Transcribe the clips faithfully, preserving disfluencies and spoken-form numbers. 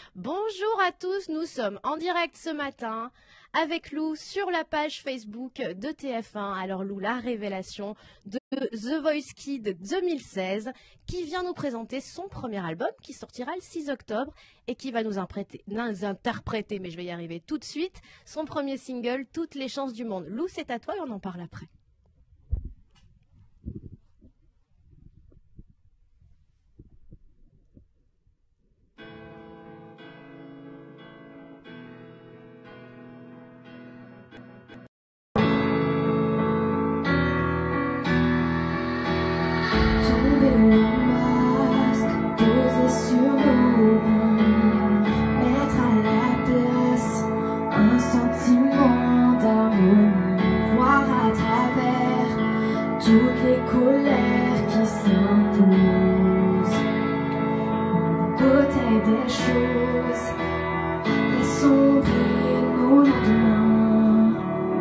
Bonjour à tous, nous sommes en direct ce matin avec Lou sur la page Facebook de T F un. Alors Lou, la révélation de The Voice Kids deux mille seize qui vient nous présenter son premier album qui sortira le six octobre et qui va nous, nous interpréter, mais je vais y arriver tout de suite, son premier single, Toutes les chances du monde. Lou, c'est à toi et on en parle après. Toutes les colères qui s'imposent, côté des choses, laissons briller nos lendemains.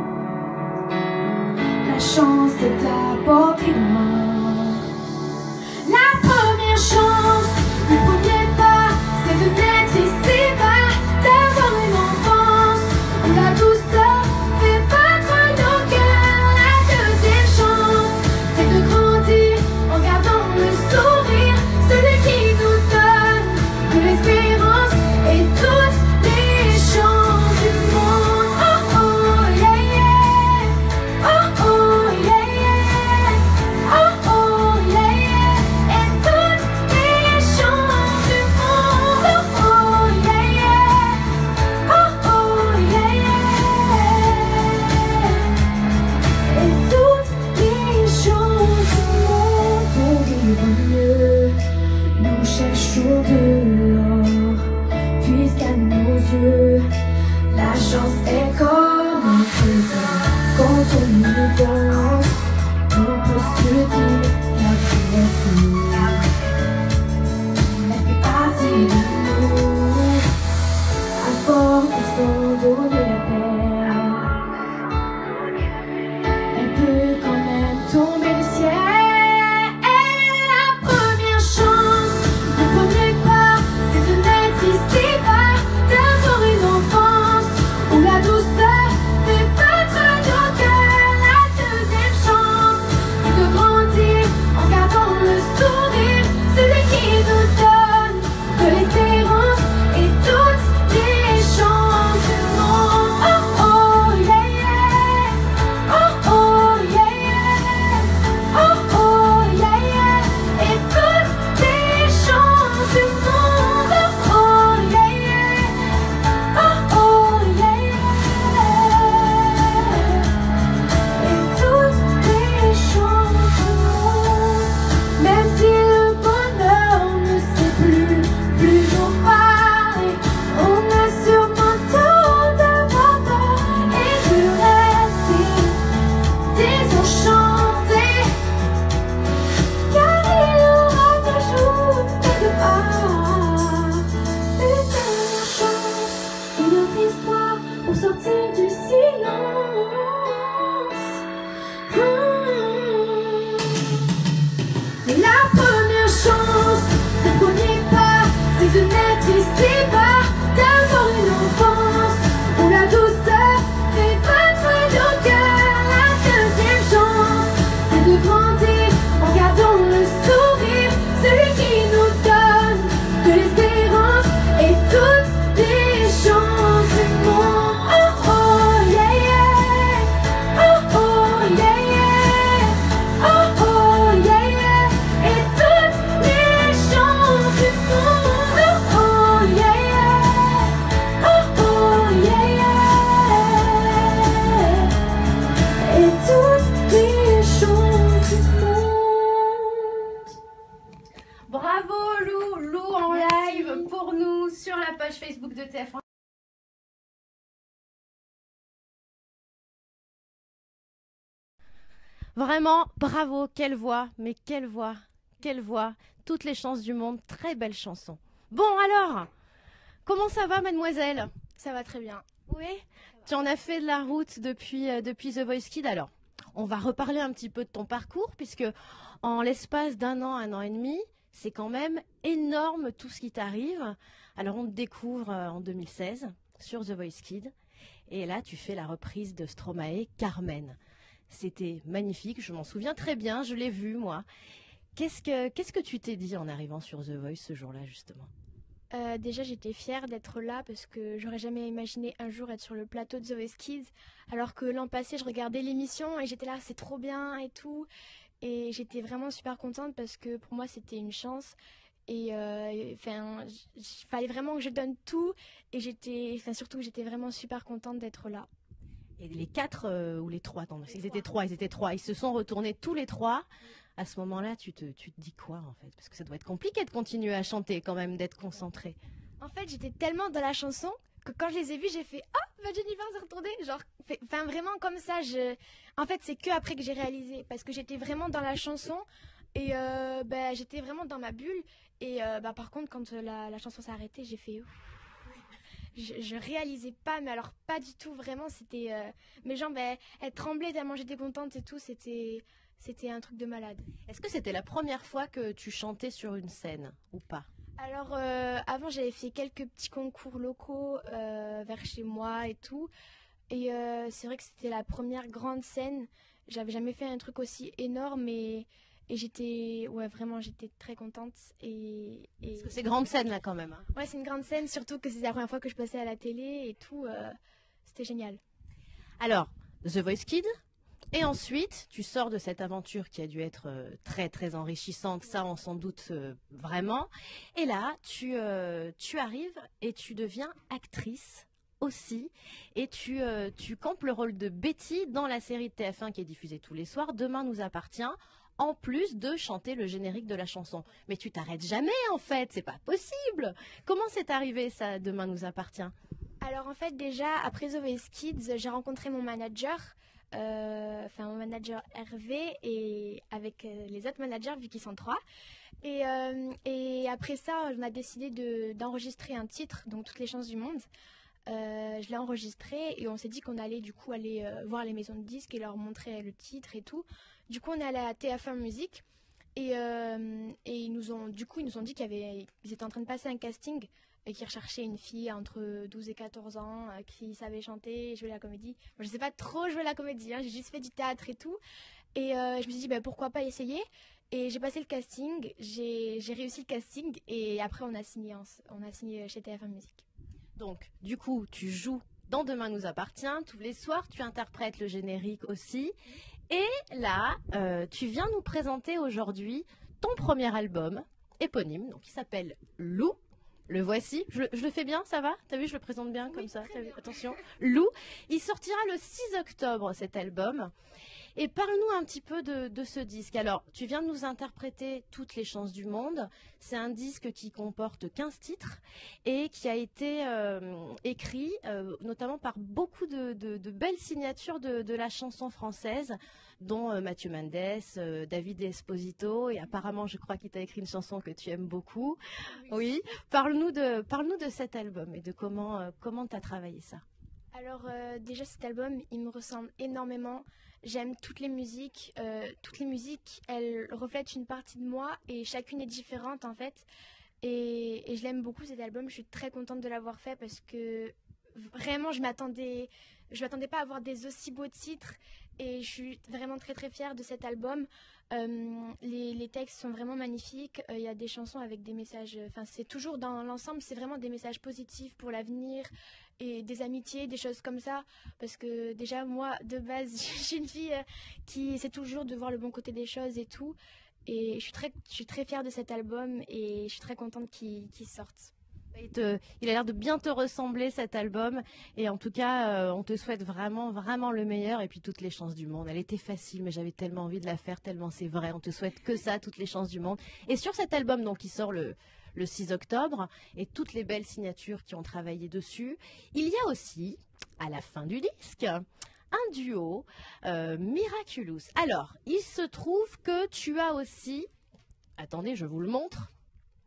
La chance est à portée de main. La première chance, le premier pas, c'est de naître ici-bas, d'avoir une enfance où la douceur fait battre nos cœurs. La deuxième chance, c'est de grandir en gardant le sourire, celui qui nous donne de l'espérance et toutes les chances du monde. Oh oh yeah yeah, oh oh yeah yeah, oh oh yeah yeah, et toutes les chances du monde. Oh oh yeah yeah, oh oh yeah yeah, et toutes les chances du monde. Pour vivre mieux, nous cherchons de l'or, puisqu'à nos yeux, la chance est comme un trésor. Quand on y pense, on peut se dire qu'après tout, elle fait partie de nous, à force de s'en donner la peine. Elle peut quand même tomber du ciel. La première chance, le premier pas, c'est de naître ici-bas, d'avoir une enfance où la douceur fait battre nos cœurs. La deuxième chance, c'est de grandir en gardant le sourire, celui qui nous donne de l'espérance et toutes les chances du monde. Oh oh yeah yeah, oh oh yeah yeah, oh oh yeah yeah, et toutes les chances du monde. Oh oh yeah yeah, oh oh yeah yeah, et toutes les chances du monde. Même si le bonheur ne sait plus, plus nous parler, on a sûrement tort d'avoir peur et de rester désenchanté, car il y aura toujours quelque part une dernière chance, une autre histoire pour sortir du silence. Hmm. La première chance, le premier pas, c'est de naître ici-bas, d'avoir une enfance où la douceur fait battre nos cœurs. La deuxième chance, c'est de grandir en gardant le sourire, celui qui nous donne de l'espérance et toutes les chances du monde. Oh oh yeah yeah, oh oh yeah yeah, oh oh yeah yeah, et toutes les chances du monde. Oh oh yeah yeah, oh oh yeah yeah, et toutes les chances du monde. Bravo Lou, Lou en live pour nous sur la page Facebook de T F un. Vraiment, bravo, quelle voix, mais quelle voix, quelle voix, toutes les chances du monde, très belle chanson. Bon alors, comment ça va mademoiselle? Ça va très bien. Oui, tu en as fait de la route depuis, euh, depuis The Voice Kids. Alors, on va reparler un petit peu de ton parcours, puisque en l'espace d'un an, un an et demi, C'est quand même énorme tout ce qui t'arrive. Alors on te découvre euh, en deux mille seize sur The Voice Kids. Et là, tu fais la reprise de Stromae, Carmen. C'était magnifique, je m'en souviens très bien, je l'ai vu moi. Qu'est-ce que, qu'est-ce que tu t'es dit en arrivant sur The Voice ce jour-là, justement? Euh, déjà, j'étais fière d'être là parce que j'aurais jamais imaginé un jour être sur le plateau de The Voice Kids. Alors que l'an passé, je regardais l'émission et j'étais là, c'est trop bien et tout. Et j'étais vraiment super contente parce que pour moi, c'était une chance. Et enfin, euh, il fallait vraiment que je donne tout. Et j'étais, enfin, surtout, j'étais vraiment super contente d'être là. Et les quatre euh, ou les trois, attends, ils étaient trois, ils étaient trois, ils se sont retournés tous les trois. À ce moment-là, tu te, tu te dis quoi en fait? Parce que ça doit être compliqué de continuer à chanter quand même, d'être concentré. En fait, j'étais tellement dans la chanson que quand je les ai vus, j'ai fait « Oh, bah Jennifer s'est retournée !» Genre, enfin vraiment comme ça. Je... En fait, c'est que après que j'ai réalisé parce que j'étais vraiment dans la chanson et euh, bah, j'étais vraiment dans ma bulle. Et euh, bah, par contre, quand la, la chanson s'est arrêtée, j'ai fait Ouf. Je, je réalisais pas, mais alors pas du tout, vraiment, c'était... Euh, mes jambes, elles, elles tremblaient tellement j'étais contente et tout, c'était, c'était un truc de malade. Est-ce que c'était la première fois que tu chantais sur une scène ou pas? Alors, euh, avant, j'avais fait quelques petits concours locaux euh, vers chez moi et tout, et euh, c'est vrai que c'était la première grande scène. J'avais jamais fait un truc aussi énorme et... Et j'étais, ouais, vraiment, j'étais très contente. Et, et... Parce que c'est grande scène là quand même. Hein. Ouais, c'est une grande scène, surtout que c'est la première fois que je passais à la télé et tout. Euh, c'était génial. Alors, The Voice Kids. Et ensuite, tu sors de cette aventure qui a dû être euh, très très enrichissante, ça on s'en doute euh, vraiment. Et là, tu, euh, tu arrives et tu deviens actrice aussi. Et tu, euh, tu campes le rôle de Betty dans la série de T F un qui est diffusée tous les soirs, Demain nous appartient. En plus de chanter le générique de la chanson. Mais tu t'arrêtes jamais en fait, c'est pas possible. Comment c'est arrivé ça, Demain nous appartient? Alors en fait déjà, après The Voice Kids, j'ai rencontré mon manager, euh, enfin mon manager Hervé, et avec euh, les autres managers vu qu'ils sont trois. Et, euh, et après ça, on a décidé de, d'enregistrer un titre, donc Toutes les chances du monde. Euh, je l'ai enregistré et on s'est dit qu'on allait du coup aller euh, voir les maisons de disques et leur montrer le titre et tout. Du coup, on est allé à T F un Musique et, euh, et ils nous ont, du coup, ils nous ont dit qu'ils avaient, ils étaient en train de passer un casting et qu'ils recherchaient une fille entre douze et quatorze ans euh, qui savait chanter et jouer la comédie. Moi, je sais pas trop jouer la comédie, hein, j'ai juste fait du théâtre et tout. Et euh, je me suis dit, bah, pourquoi pas essayer? Et j'ai passé le casting, j'ai, j'ai réussi le casting et après, on a signé, en, on a signé chez T F un Musique. Donc, du coup, tu joues dans Demain nous appartient. Tous les soirs, tu interprètes le générique aussi. Et là, euh, tu viens nous présenter aujourd'hui ton premier album éponyme, donc qui s'appelle Lou. Le voici. Je, je le fais bien, ça va? T'as vu, je le présente bien comme Oui, ça. très bien. Attention. Lou. Il sortira le six octobre, cet album. Et parle-nous un petit peu de, de ce disque. Alors, tu viens de nous interpréter Toutes les chances du monde. C'est un disque qui comporte quinze titres et qui a été euh, écrit euh, notamment par beaucoup de, de, de belles signatures de, de la chanson française, dont euh, Mathieu Mendes, euh, David Esposito, et apparemment, je crois qu'il t'a écrit une chanson que tu aimes beaucoup. Oui. Parle-nous de, parle-nous de cet album et de comment euh, comment t'as travaillé ça. Alors euh, déjà cet album, il me ressemble énormément. J'aime toutes les musiques. Euh, toutes les musiques, elles reflètent une partie de moi et chacune est différente en fait. Et, et je l'aime beaucoup cet album. Je suis très contente de l'avoir fait parce que vraiment je m'attendais, je m'attendais pas à avoir des aussi beaux titres. Et je suis vraiment très très fière de cet album. Euh, les, les textes sont vraiment magnifiques. Il euh, y a des chansons avec des messages. Enfin, c'est toujours dans l'ensemble, c'est vraiment des messages positifs pour l'avenir et des amitiés, des choses comme ça. Parce que déjà, moi, de base, je suis une fille euh, qui essaie toujours de voir le bon côté des choses et tout. Et je suis très, je suis très fière de cet album et je suis très contente qu'il, qu'il sorte. Il, te, il a l'air de bien te ressembler cet album et en tout cas euh, on te souhaite vraiment vraiment le meilleur et puis toutes les chances du monde. Elle était facile mais j'avais tellement envie de la faire tellement c'est vrai, on te souhaite que ça, toutes les chances du monde. Et sur cet album donc qui sort le, le six octobre et toutes les belles signatures qui ont travaillé dessus, il y a aussi à la fin du disque un duo euh, Miraculous. Alors il se trouve que tu as aussi, attendez je vous le montre,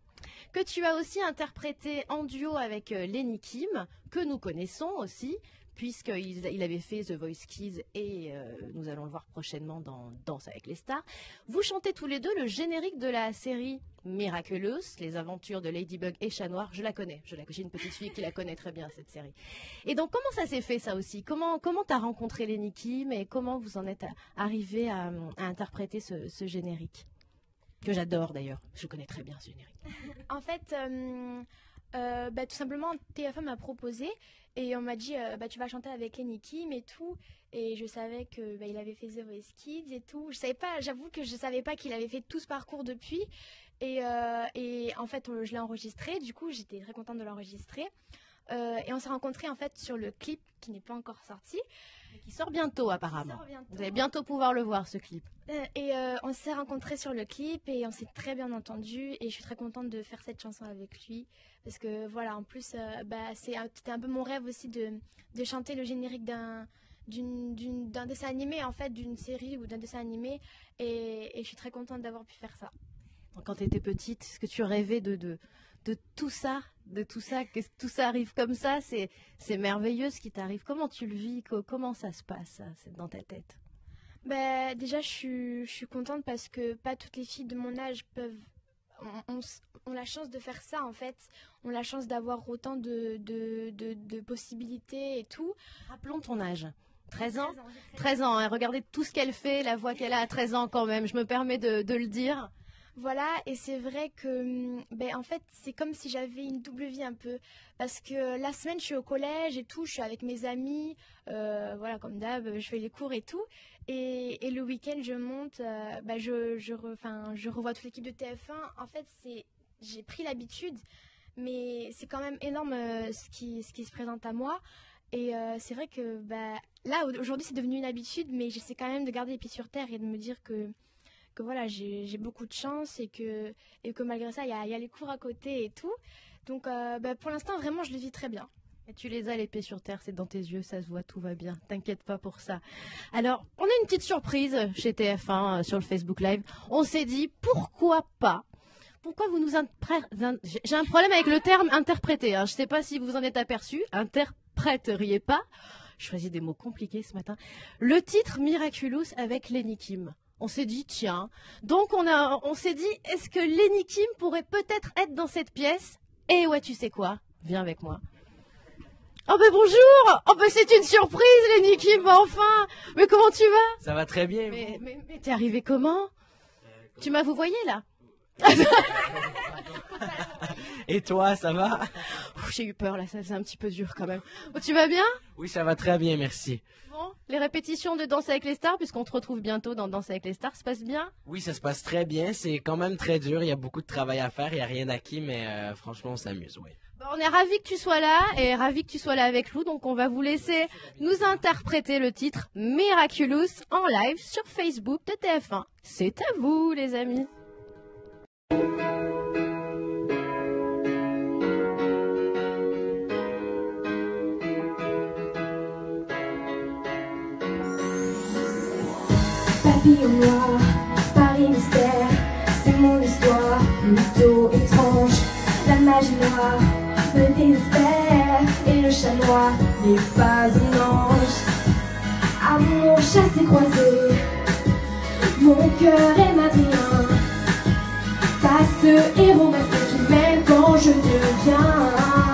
que tu as aussi interprété en duo avec euh, Lenny Kim, que nous connaissons aussi, puisqu'il il avait fait The Voice Kids et euh, nous allons le voir prochainement dans Danse avec les stars. Vous chantez tous les deux le générique de la série Miraculous, les aventures de Ladybug et Chat Noir. Je la connais, je la, j'ai une petite fille qui la connaît très bien, cette série. Et donc, comment ça s'est fait, ça aussi? Comment comment t'as rencontré Lenny Kim et comment vous en êtes arrivé à, à interpréter ce, ce générique? Que j'adore d'ailleurs, je connais très bien ce générique. En fait, euh, euh, bah, tout simplement, T F un m'a proposé et on m'a dit euh, bah, tu vas chanter avec Lenny Kim et tout. Et je savais que bah, il avait fait The Voice Kids et tout. Je savais pas, j'avoue que je savais pas qu'il avait fait tout ce parcours depuis. Et, euh, et en fait, on- je l'ai enregistré. Du coup, j'étais très contente de l'enregistrer. Euh, et on s'est rencontrés en fait sur le clip qui n'est pas encore sorti. Qui sort bientôt apparemment. sort bientôt. Vous allez bientôt pouvoir le voir, ce clip. Euh, et euh, on s'est rencontrés sur le clip et on s'est très bien entendus et je suis très contente de faire cette chanson avec lui parce que voilà, en plus euh, bah, c'est un- c'était un peu mon rêve aussi de, de chanter le générique d'un d'une- d'une- d'un dessin animé en fait, d'une série ou d'un dessin animé et, et je suis très contente d'avoir pu faire ça. Donc, quand tu étais petite, est-ce que tu rêvais de, de, de tout ça, de tout ça, que tout ça arrive comme ça? C'est c'est merveilleux ce qui t'arrive. Comment tu le vis? Co- Comment ça se passe, ça, c'est dans ta tête? Bah, déjà je suis, je suis contente parce que pas toutes les filles de mon âge peuvent on, on s- on a la chance de faire ça en fait, on a la chance d'avoir autant de, de, de, de possibilités et tout. Rappelons ton âge. treize ans j'ai treize ans. treize ans, hein. Regardez tout ce qu'elle fait, la voix qu'elle a à treize ans quand même. Je me permets de, de le dire. Voilà, et c'est vrai que, hum, ben, en fait, c'est comme si j'avais une double vie un peu. Parce que la semaine, je suis au collège et tout, je suis avec mes amis, euh, voilà, comme d'hab, je fais les cours et tout. Et, et le week-end, je monte, euh, ben, je, je, re- 'fin, je revois toute l'équipe de T F un. En fait, c'est, j'ai pris l'habitude, mais c'est quand même énorme euh, ce qui, ce qui se présente à moi. Et euh, c'est vrai que bah, là, aujourd'hui, c'est devenu une habitude, mais j'essaie quand même de garder les pieds sur terre et de me dire que que voilà, j'ai j'ai beaucoup de chance et que, et que malgré ça, il y a, il y a les cours à côté et tout. Donc euh, bah, pour l'instant, vraiment, je le vis très bien. Et tu les as les pieds sur terre, c'est dans tes yeux, ça se voit, tout va bien. T'inquiète pas pour ça. Alors, on a une petite surprise chez T F un euh, sur le Facebook Live. On s'est dit, pourquoi pas? Pourquoi vous nous interprétez? J'ai un problème avec le terme interpréter. Hein. Je sais pas si vous en êtes aperçu. Interpréteriez pas. Je choisis des mots compliqués ce matin. Le titre Miraculous avec Lenny Kim. On s'est dit, tiens. Donc, on, a, on s'est dit, est-ce que Lenny Kim pourrait peut-être être dans cette pièce? Et ouais, tu sais quoi? Viens avec moi. Oh ben bonjour. Oh ben c'est une surprise, Lenny Kim, bah, enfin. Mais comment tu vas? Ça va très bien. Mais, mais, mais t'es arrivé comment? Tu m'as vous voyez là? Et toi, ça va? Ouh, j'ai eu peur là, ça faisait un petit peu dur quand même. Oh, tu vas bien? Oui, ça va très bien, merci. Bon, les répétitions de Danse avec les stars, puisqu'on te retrouve bientôt dans Danse avec les stars, se passe bien? Oui, ça se passe très bien. C'est quand même très dur. Il y a beaucoup de travail à faire. Il n'y a rien d'acquis, mais euh, franchement, on s'amuse, oui. Bon, on est ravis que tu sois là et ravis que tu sois là avec nous, donc on va vous laisser nous interpréter le titre Miraculous en live sur Facebook de T F un. C'est à vous les amis. Papillon noir, Paris mystère, c'est mon histoire, plutôt étrange. La magie noire me désespère, et le chat noir n'est pas un ange. Amour chassé croisé, mon cœur est madrien. Pas ce héros masqué qui m'aime quand je deviens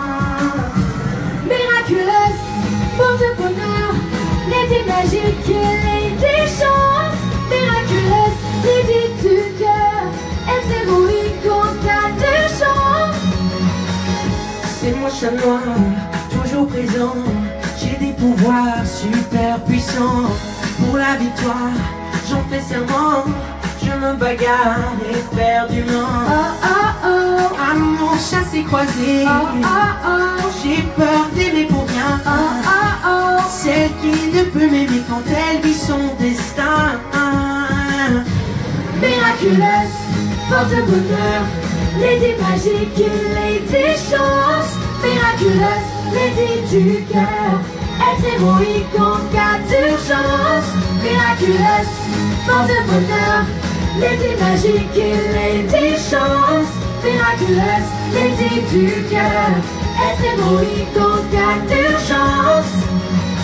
miraculeuse, porte-bonheur, l'été magique et l'été chance. Miraculeuse, l'idée du cœur, être héroïque en cas de chance. C'est moi chat noir, toujours présent. J'ai des pouvoirs super puissants. Pour la victoire, j'en fais serment. Je me bagarre éperdument. Oh oh oh, Amour chassé croisé. oh oh oh, J'ai peur d'aimer pour rien. oh oh oh. Celle qui ne peut m'aimer quand elle vit son destin. Miraculeuse, porte-bonheur, l'été magique et l'été chance. Miraculeuse, l'été du cœur, être héroïque en cas d'urgence. Miraculeuse, porte-bonheur, l'été magique et l'été chance. Miraculeuse, l'été du cœur, être héroïque en cas d'urgence.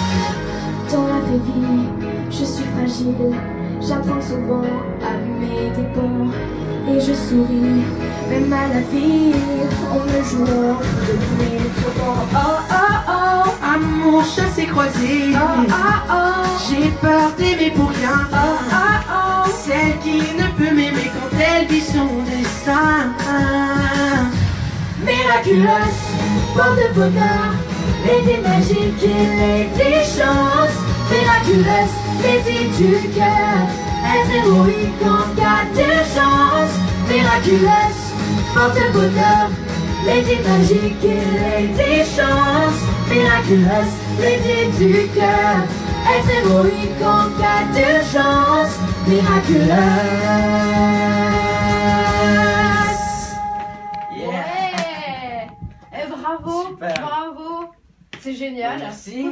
dans la vraie vie, je suis fragile. J'apprends souvent à mes dépens. Et je souris, même à la vie, en me jouant de mes tourments. Oh oh oh, Amour chassé croisé, oh oh oh, j'ai peur d'aimer pour rien. oh oh oh. Celle qui ne peut m'aimer quand elle vit son destin. Miraculeuse, pour de bonheur, l'idée magique et l'idée chance. Miraculeuse, l'idée du cœur, être héroïque en cas d'urgence. Miraculeuse, porte bonheur, l'idée magique et l'idée chance. Miraculeuse, l'idée du cœur, être héroïque en cas d'urgence. Miraculeuse. Yeah. Ouais. Eh, bravo, Super. bravo. C'est génial. Merci.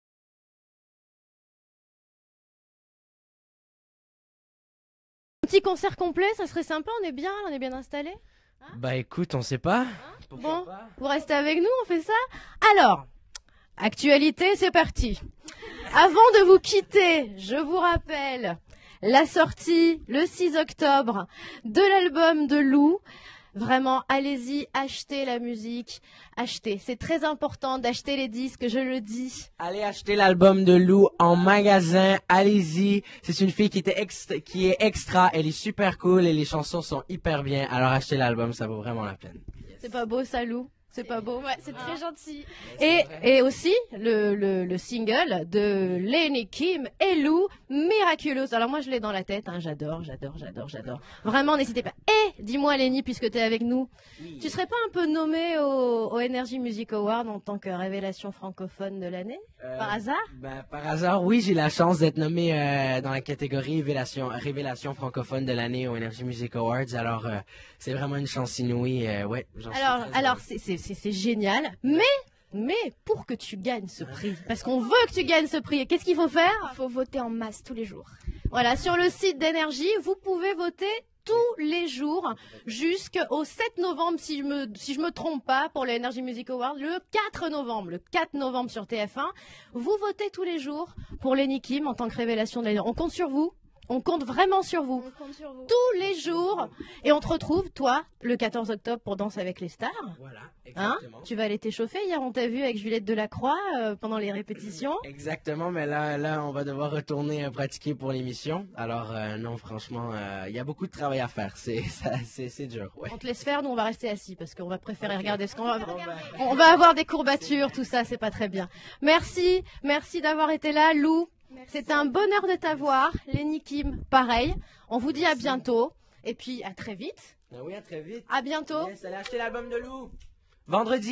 Petit concert complet, ça serait sympa, on est bien, on est bien installé. Bah écoute, on sait pas. Pourquoi Bon, pas vous restez avec nous, on fait ça. Alors, actualité, c'est parti. Avant de vous quitter, je vous rappelle la sortie le six octobre de l'album de Lou. Vraiment, allez-y, achetez la musique, achetez. C'est très important d'acheter les disques, je le dis. Allez acheter l'album de Lou en magasin, allez-y. C'est une fille qui, était extra, qui est extra, elle est super cool et les chansons sont hyper bien. Alors achetez l'album, ça vaut vraiment la peine. C'est pas beau ça, Lou? C'est pas beau? Ouais, c'est très gentil. Et, et aussi le, le, le single de Lenny Kim et Lou, Miraculous. Alors moi je l'ai dans la tête, hein, j'adore, j'adore, j'adore, j'adore. Vraiment n'hésitez pas. Et dis-moi Lenny, puisque tu es avec nous, tu serais pas un peu nommé au, au Energy Music Award en tant que révélation francophone de l'année, Euh, par hasard? Ben, par hasard, oui, j'ai la chance d'être nommé euh, dans la catégorie révélation, révélation francophone de l'année au Energy Music Awards. Alors euh, c'est vraiment une chance inouïe. Euh, ouais, j'en suis Alors, très alors heureux. c'est, c'est, c'est, c'est génial, mais, mais pour que tu gagnes ce prix, parce qu'on veut que tu gagnes ce prix, qu'est-ce qu'il faut faire? Il faut voter en masse tous les jours. Voilà, sur le site d'Énergie, vous pouvez voter tous les jours jusqu'au sept novembre, si je me, si je me trompe pas, pour le Energy Music Award, le quatre novembre, le quatre novembre sur T F un. Vous votez tous les jours pour Lenny Kim en tant que révélation de l'année. On compte sur vous. On compte vraiment sur vous. On compte sur vous. Tous les jours. Et on te retrouve, toi, le quatorze octobre pour Danse avec les stars. Voilà, Hein? exactement. Tu vas aller t'échauffer. Hier, on t'a vu avec Juliette Delacroix euh, pendant les répétitions. Exactement, mais là, là, on va devoir retourner euh, pratiquer pour l'émission. Alors euh, non, franchement, euh, il y a beaucoup de travail à faire. C'est, ça, c'est, c'est dur. Ouais. On te laisse faire, nous on va rester assis parce qu'on va préférer regarder ce qu'on va. Bon, ben, On va avoir des courbatures, tout ça, c'est pas très bien. Merci, merci d'avoir été là, Lou. C'est un bonheur de t'avoir. Lenny Kim, pareil. On vous dit à bientôt. Et puis à très vite. ah oui, à très vite. À bientôt. Yes, allez acheter l'album de Lou. Vendredi.